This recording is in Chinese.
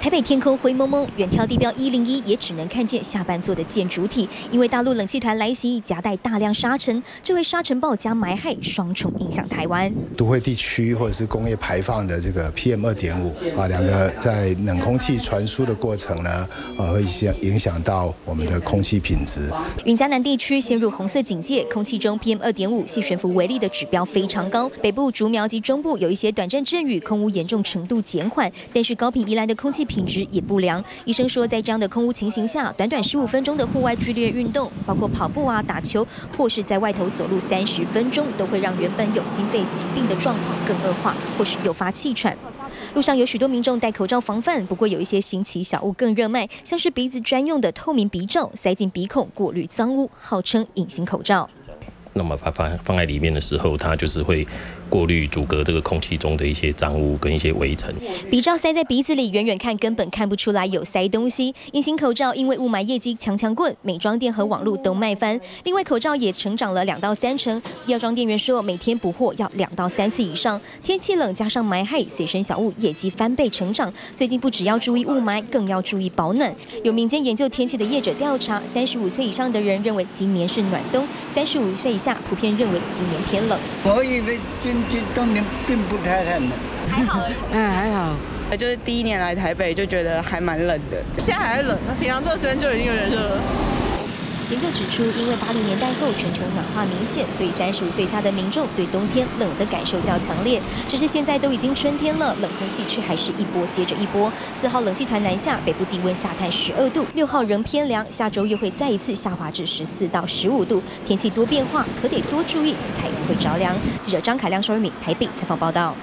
台北天空灰蒙蒙，远眺地标101也只能看见下半座的建筑体，因为大陆冷气团来袭，夹带大量沙尘，这为沙尘暴加霾害双重影响台湾。 都会地区或者是工业排放的这个 PM2.5啊，两个在冷空气传输的过程呢，会影响到我们的空气品质。 云嘉南地区陷入红色警戒，空气中 PM2.5细悬浮微粒的指标非常高。北部、竹苗及中部有一些短暂阵雨，空污严重程度减缓，但是高屏宜兰的空气品质也不良。医生说，在这样的空污情形下，短短15分钟的户外剧烈运动，包括跑步啊、打球，或是在外头走路30分钟，都会让原本有心肺疾病的状况更恶化，或是诱发气喘。路上有许多民众戴口罩防范，不过有一些新奇小物更热卖，像是鼻子专用的透明鼻罩，塞进鼻孔过滤脏污，号称隐形口罩。 那么把它放在里面的时候，它就是会过滤阻隔这个空气中的一些脏污跟一些微尘。 鼻罩塞在鼻子里，远远看根本看不出来有塞东西。隐形口罩因为雾霾业绩强棍，美妆店和网络都卖翻。另外，口罩也成长了2到3成。药妆店员说，每天补货要2到3次以上。天气冷加上霾害，随身小物业绩翻倍成长。最近不只要注意雾霾，更要注意保暖。有民间研究天气的业者调查，35岁以上的人认为今年是暖冬，35岁以下普遍认为今年偏冷。 我以为今冬年并不太冷， 还好而已。 还好。 就是第一年来台北就觉得还蛮冷的， 现在还冷，那平常这个时间就已经有点热了。 研究指出，因为80年代后全球暖化明显，所以35岁以下的民众对冬天冷的感受较强烈。只是现在都已经春天了，冷空气却还是一波接着一波。4号冷气团南下，北部低温下探12度，6号仍偏凉，下周又会再一次下滑至14到15度。天气多变化，可得多注意，才不会着凉。记者张凯亮、邵瑞敏台北采访报道。